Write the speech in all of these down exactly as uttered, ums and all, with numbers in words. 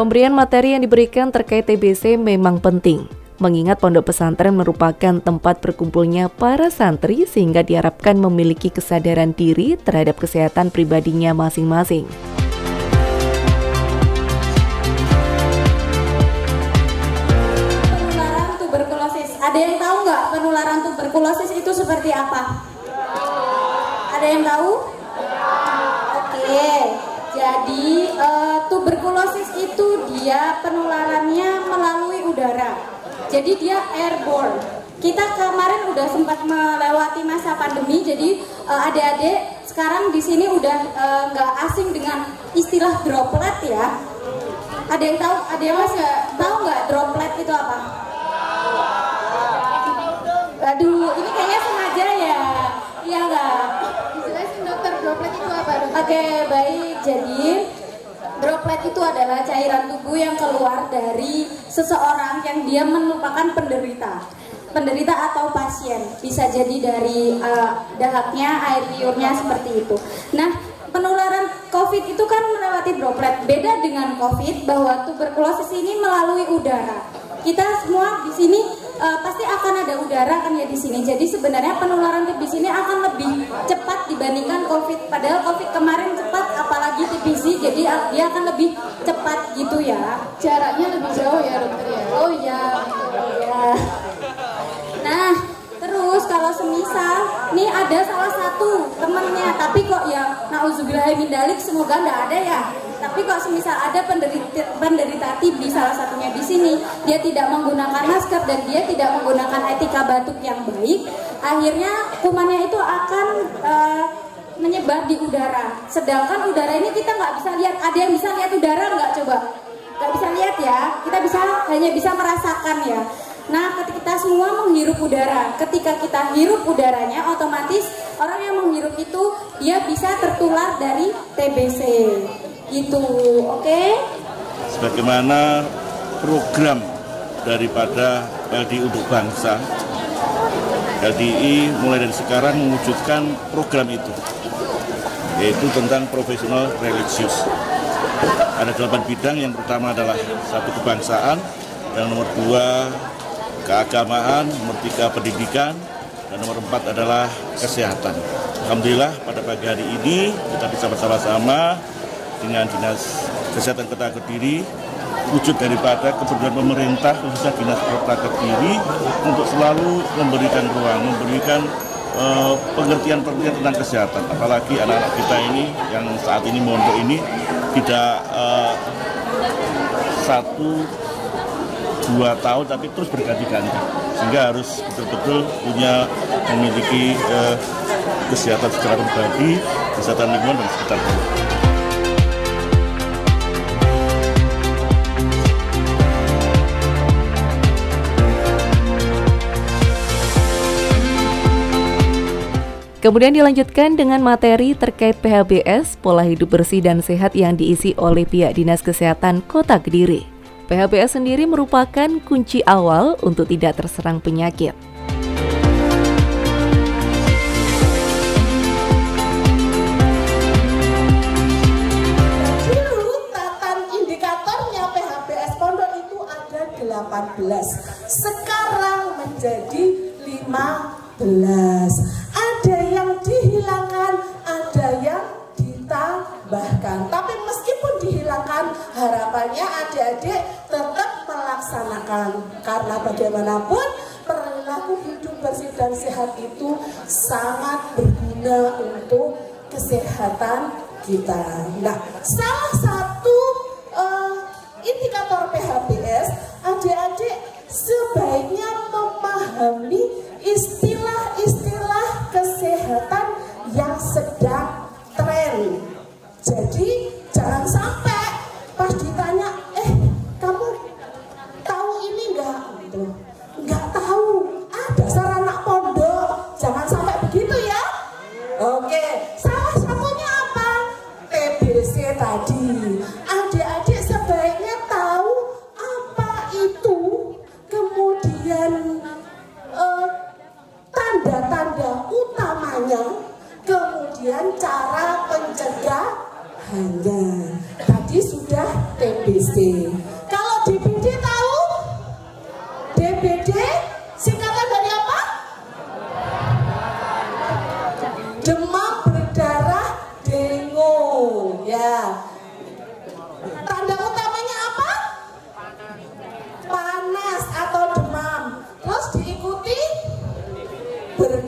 Pemberian materi yang diberikan terkait T B C memang penting, mengingat pondok pesantren merupakan tempat berkumpulnya para santri sehingga diharapkan memiliki kesadaran diri terhadap kesehatan pribadinya masing-masing. Penularan tuberkulosis, ada yang tahu nggak penularan tuberkulosis itu seperti apa? Ada yang tahu? Oke, jadi uh, tuberkulosis itu dia penularannya melalui udara. Jadi dia airborne. Kita kemarin udah sempat melewati masa pandemi, jadi uh, adik-adik sekarang di sini udah nggak uh, asing dengan istilah droplet ya. Ada yang tahu? Ada yang masih tahu nggak droplet itu apa? Aduh, ini kayaknya sengaja ya. Iya nggak? Dijelasin dokter, droplet itu apa? Oke, baik. Jadi droplet itu adalah cairan tubuh yang keluar dari seseorang yang dia merupakan penderita. Penderita atau pasien. Bisa jadi dari uh, dahaknya, air liurnya seperti itu. Nah, penularan COVID itu kan melewati droplet. Beda dengan COVID bahwa tuberkulosis ini melalui udara. Kita semua di sini uh, pasti akan ada udara kan ya di sini. Jadi sebenarnya penularan T B C ini akan lebih cepat dibandingkan COVID. Padahal COVID kemarin cepat, apalagi T B C, jadi dia akan lebih cepat gitu ya. Jaraknya lebih jauh ya dokter ya. Oh iya, betul ya. Nah, terus kalau semisal nih ada salah satu temennya, tapi kok ya nauzubillahimindzalik, semoga nggak ada ya. Tapi kok semisal ada penderita, penderita T B salah satunya di sini, dia tidak menggunakan masker dan dia tidak menggunakan etika batuk yang baik, akhirnya kumannya itu akan uh, menyebar di udara. Sedangkan udara ini kita nggak bisa lihat. Ada yang bisa lihat udara nggak coba? Nggak bisa lihat ya. Kita bisa hanya bisa merasakan ya. Nah, ketika kita semua menghirup udara, ketika kita hirup udaranya, otomatis orang yang menghirup itu dia bisa tertular dari T B C. Gitu, oke? Okay? Sebagaimana program daripada L D I untuk bangsa, L D I mulai dari sekarang mewujudkan program itu, yaitu tentang profesional religius. Ada delapan bidang, yang pertama adalah satu kebangsaan, yang nomor dua keagamaan, nomor tiga pendidikan, dan nomor empat adalah kesehatan. Alhamdulillah pada pagi hari ini kita bisa bersama-sama dengan Dinas Kesehatan Kota Kediri, wujud daripada kepedulian pemerintah khususnya Dinas Kota Kediri untuk selalu memberikan ruang, memberikan uh, pengertian-pengertian tentang kesehatan. Apalagi anak-anak kita ini yang saat ini mondok ini tidak uh, satu dua tahun tapi terus berganti-ganti, sehingga harus betul-betul punya memiliki uh, kesehatan secara pribadi, kesehatan lingkungan dan sekitar. Kemudian dilanjutkan dengan materi terkait P H B S, pola hidup bersih dan sehat yang diisi oleh pihak Dinas Kesehatan Kota Kediri. P H B S sendiri merupakan kunci awal untuk tidak terserang penyakit. Dulu tatan indikatornya P H B S pondok itu ada delapan belas, sekarang menjadi lima belas. Ada yang dihilangkan, ada yang ditambahkan. Tapi meskipun dihilangkan, harapannya adik-adik tetap melaksanakan. Karena bagaimanapun perilaku hidup bersih dan sehat itu sangat berguna untuk kesehatan kita. Nah, salah satu uh, indikator P H B S, adik-adik sebaiknya memahami istilah-istilah kesehatan yang sedang tren. Jadi jangan sampai pas ditanya, eh kamu tahu ini enggak? Gitu. Enggak tahu. Ah, dasar anak pondok. Jangan sampai begitu ya. Oke, salah satunya apa? T B C tadi. Adik-adik sebaiknya tahu apa itu, kemudian uh, tanda-tanda utamanya, kemudian cara pencegahannya. Tadi sudah T B C.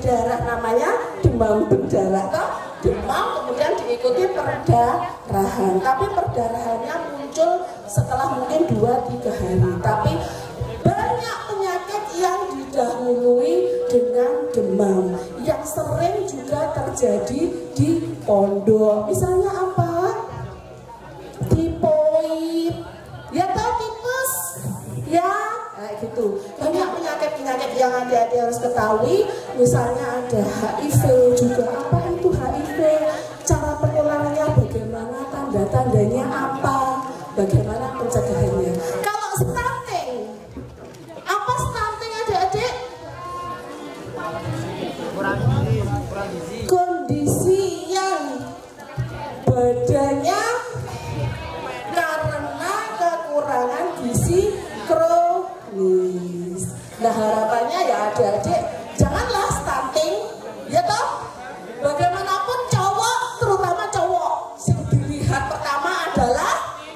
berdarah, namanya demam berdarah toh. Demam kemudian diikuti perdarahan, tapi perdarahannya muncul setelah mungkin dua tiga hari. Tapi banyak penyakit yang didahului dengan demam yang sering juga terjadi di pondok. Misalnya apa? Tipoid, ya tahu tipes, ya, nah, gitu. Banyak penyakit-penyakit yang adik-adik harus ketahui. Misalnya ada H I V juga. Apa itu H I V? Cara penularannya bagaimana? Tanda-tandanya apa? Bagaimana pencegahannya? Kalau stunting, apa stunting adik-adik? Kondisi yang badannya karena kekurangan gizi kronis. Nah harapannya ya adik-adik janganlah stunting, ya toh. Bagaimanapun cowok, terutama cowok, yang dilihat pertama adalah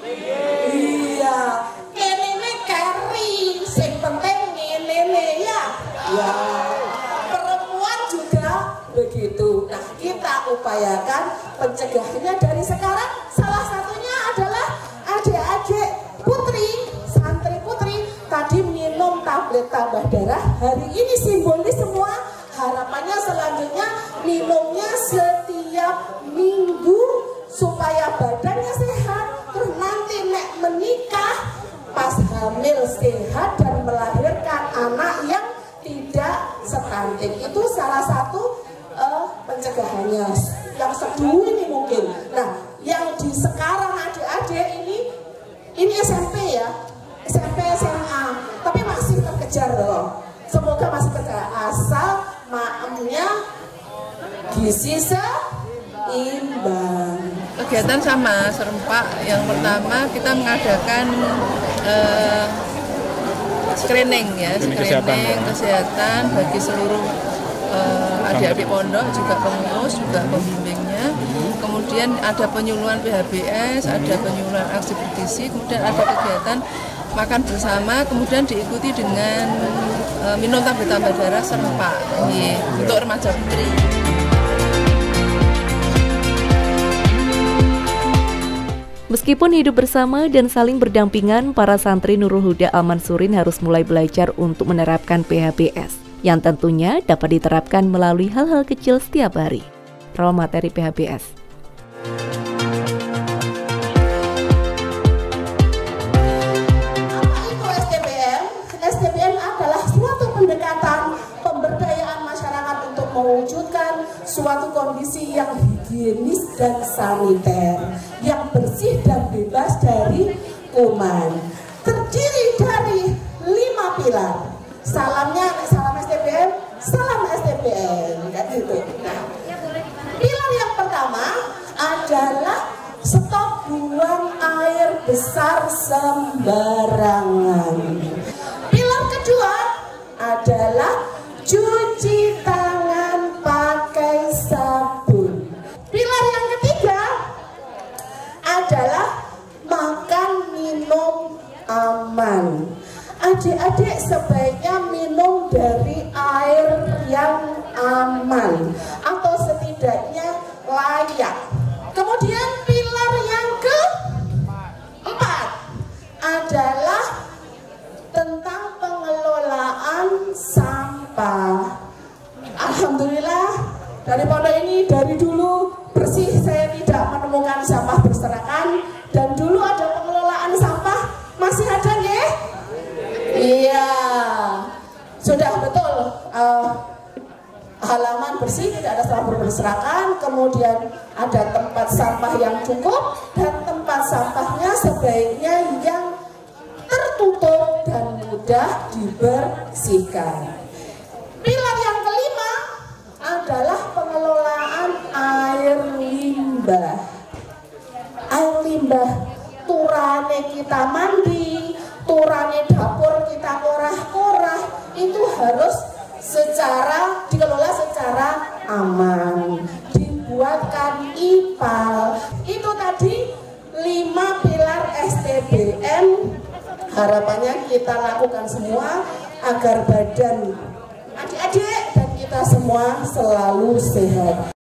iya, ini carry, yang penting ini ya. Ya, perempuan juga begitu. Nah kita upayakan pencegahannya dari sekarang. Salah satunya adalah adik-adik putri, santri putri tadi minum tablet tambah darah. Hari ini simbolis semua. Harapannya selanjutnya minumnya setiap minggu supaya badannya sehat. Terus nanti nek menikah pas hamil sehat dan melahirkan anak yang tidak stunting. Itu salah satu uh, pencegahannya. Yang kedua ini mungkin. Nah, yang di sekarang adik-adik ini ini S M P ya, S M P S M A, tapi masih terkejar loh. Semoga masih terkejar asal maemnya gizi seimbang. Kegiatan sama serempak. Yang pertama kita mengadakan uh, screening ya, screening kesehatan, kesehatan bagi seluruh uh, adik-adik pondok, juga pengurus, juga pembimbingnya. Kemudian ada penyuluhan P H B S, ada penyuluhan aksi bergizi, kemudian ada kegiatan makan bersama, kemudian diikuti dengan uh, minum tablet tambah darah serempak yeah, untuk remaja putri. Meskipun hidup bersama dan saling berdampingan, para santri Nurul Huda Al Mansurin harus mulai belajar untuk menerapkan P H B S, yang tentunya dapat diterapkan melalui hal-hal kecil setiap hari. Raw materi P H B S. Apa itu S D P M? S D P M adalah suatu pendekatan pemberdayaan masyarakat untuk mewujudkan suatu kondisi yang higienis dan saniter, yang bersih dan bebas dari kuman. Terdiri dari lima pilar. Salamnya, salam S D P M, salam S D P M, kan gitu. Nah, pilar yang pertama adalah stop buang air besar sembarangan. Pilar kedua adalah cuci tangan pakai sabun. Pilar yang ketiga adalah makan minum aman. Adik-adik sebaiknya minum dari air yang aman atau setidaknya layak. Kemudian pilar yang keempat adalah tentang pengelolaan sampah. Alhamdulillah dari pondok ini dari dulu bersih, saya tidak menemukan sampah berserakan. Dan dulu ada pengelolaan sampah, masih ada nggih? Iya, sudah betul. Uh, halaman bersih, tidak ada sampah berserakan. Kemudian ada tempat sampah yang cukup dan tempat sampahnya sebaiknya yang tertutup dan mudah dibersihkan. Pilar yang kelima adalah pengelolaan air limbah. Air limbah, turane kita mandi, turane dapur kita korah-korah, itu harus secara dikelola secara aman, dibuatkan ipal. Itu tadi lima pilar S T B M. Harapannya kita lakukan semua agar badan adik-adik dan kita kita semua selalu sehat.